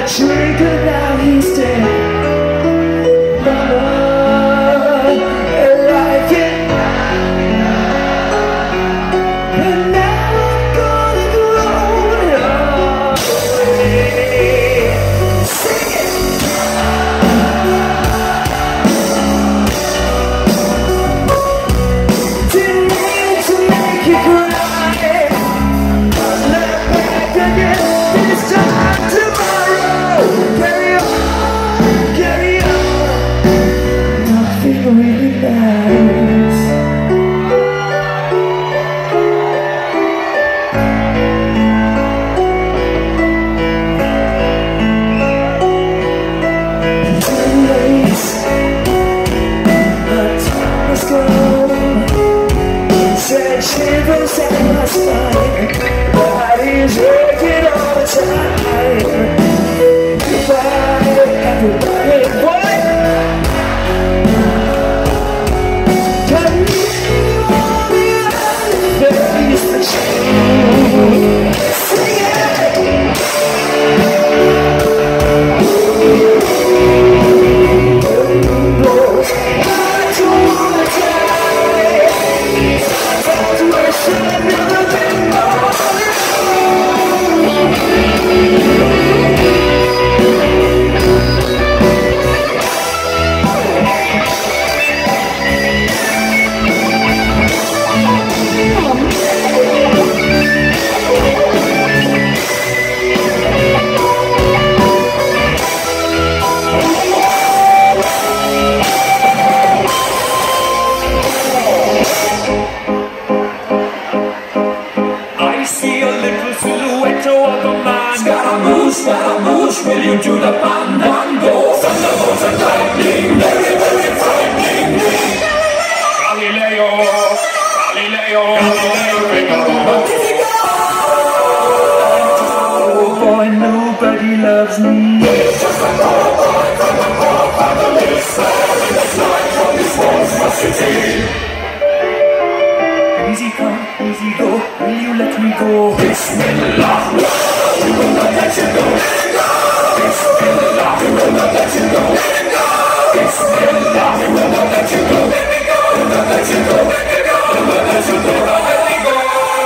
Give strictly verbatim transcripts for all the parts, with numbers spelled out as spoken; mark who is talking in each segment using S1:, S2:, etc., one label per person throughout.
S1: I drink and now he's dead. Mama, I like it. And now I'm gonna grow up. Sing it. Didn't mean to make you cry. Look back again. This time tomorrow. Carry on, carry on. Nothing really matters. Too late. My time is gone. Send shivers down my spine. Body's working all the time. Goodbye, everybody. What? Can you all be face the truth? Sing it.
S2: Scaramouche, will you do the pandango? Thunderbolts and lightning, very, very frightening me. Galileo, Galileo, Galileo, Figaro.
S1: Oh boy, nobody loves me.
S2: He's just a poor boy from a poor family, sparing his life from this monstrosity.
S1: Easy come, easy go, will you let me go?
S2: Bismillah, we will not let you go. Bismillah, we will not let you go. Bismillah, we will not let you go. We will not let you go. We will not let you go. Let me go.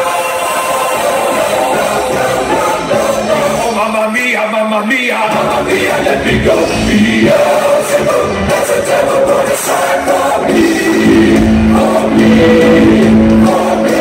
S2: Oh, mamma mia, mamma mia, mamma mia, let me go. Beelzebub, that's a devil put aside for me, for me, for me.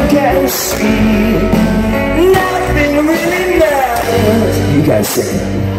S1: Nothing really matters. You guys sing it.